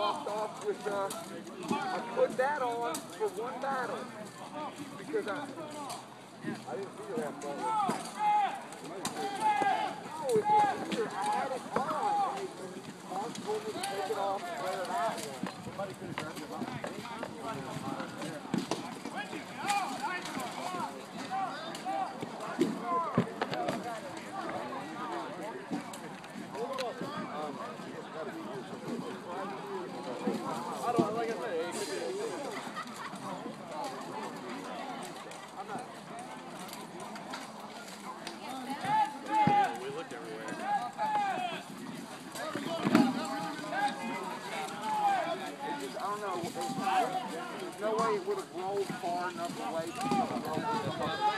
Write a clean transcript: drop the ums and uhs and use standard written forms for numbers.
walked off with, I put that on for one battle because I didn't see your last ball. No, it's easier. I had it on, and Mark told me to take it off and wear that one. Somebody could have grabbed it off. I don't like I say, it could be we looked everywhere. I don't know. There's no way it would have rolled far enough away from the roll.